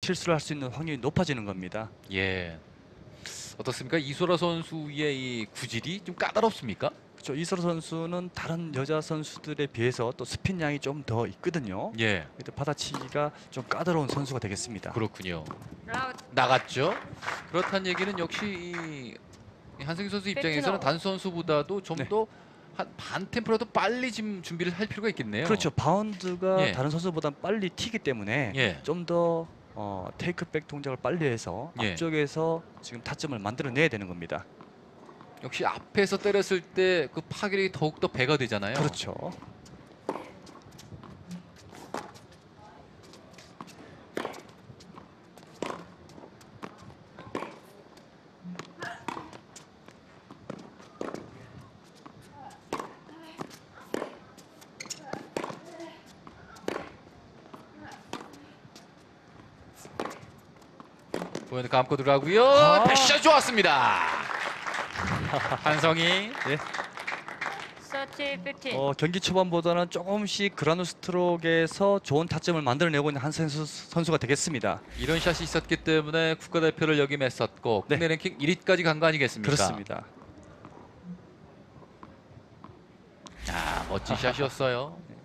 실수를 할 수 있는 확률이 높아지는 겁니다. 예. 어떻습니까? 이소라 선수의 이 구질이 좀 까다롭습니까? 그렇죠. 이소라 선수는 다른 여자 선수들에 비해서 또 스핀 양이 좀 더 있거든요. 예. 받아치기가 좀 까다로운 선수가 되겠습니다. 그렇군요. 나갔죠. 그렇다는 얘기는 역시 이 한승희 선수 입장에서는 단수 선수보다도 좀 네. 더 한 반 템포라도 빨리 지금 준비를 할 필요가 있겠네요. 그렇죠. 바운드가 예. 다른 선수보다 빨리 튀기 때문에 예. 좀 더 테이크백 동작을 빨리 해서 예. 앞쪽에서 지금 타점을 만들어내야 되는 겁니다. 역시 앞에서 때렸을 때 그 파괴력이 더욱 더 배가 되잖아요. 그렇죠. 보이는 감고 들어가고요. 패션 좋았습니다. 한성희. 네. 30-15. 경기 초반보다는 조금씩 그라운드 스트로크에서 좋은 타점을 만들어내고 있는 한승희 선수가 되겠습니다. 이런 샷이 있었기 때문에 국가대표를 역임했었고 네. 국내 랭킹 1위까지 간 거 아니겠습니까? 그렇습니다. 아, 멋진 샷이었어요. 네.